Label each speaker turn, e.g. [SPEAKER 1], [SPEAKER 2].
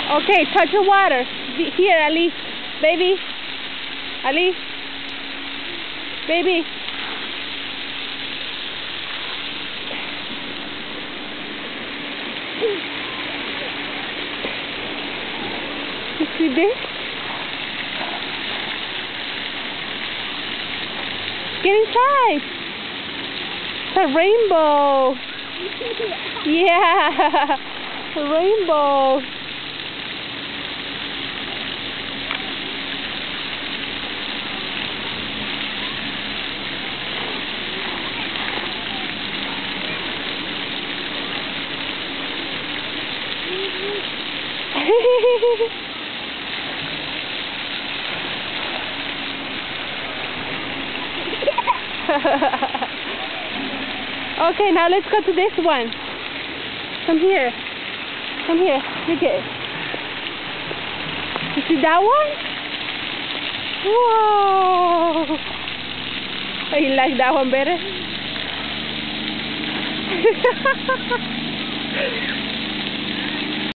[SPEAKER 1] Okay, touch the water. Here, Ali. Baby. Ali. Baby. You see this? Get inside. It's a rainbow. Yeah, a rainbow. Okay, now let's go to this one. Come here. Come here. Look at it. You see that one? Whoa! Oh, you like that one better?